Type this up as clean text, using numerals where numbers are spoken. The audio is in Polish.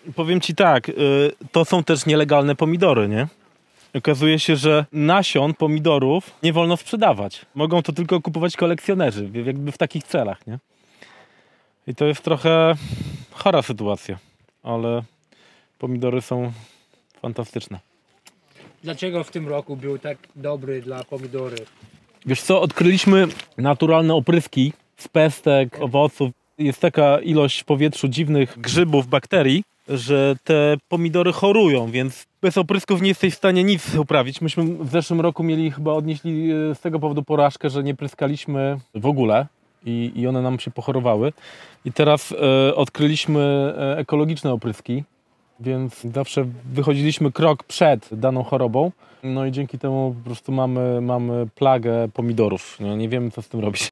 Powiem ci tak, to są też nielegalne pomidory, nie? Okazuje się, że nasion pomidorów nie wolno sprzedawać. Mogą to tylko kupować kolekcjonerzy, jakby w takich celach, nie? I to jest trochę chora sytuacja, ale pomidory są fantastyczne. Dlaczego w tym roku był tak dobry dla pomidory? Wiesz co, odkryliśmy naturalne opryski z pestek, owoców. Jest taka ilość w powietrzu dziwnych grzybów, bakterii, że te pomidory chorują, więc bez oprysków nie jesteś w stanie nic uprawić. Myśmy w zeszłym roku odnieśli z tego powodu porażkę, że nie pryskaliśmy w ogóle i one nam się pochorowały. I teraz odkryliśmy ekologiczne opryski, więc zawsze wychodziliśmy krok przed daną chorobą. No i dzięki temu po prostu mamy plagę pomidorów. Nie wiemy, co z tym robić.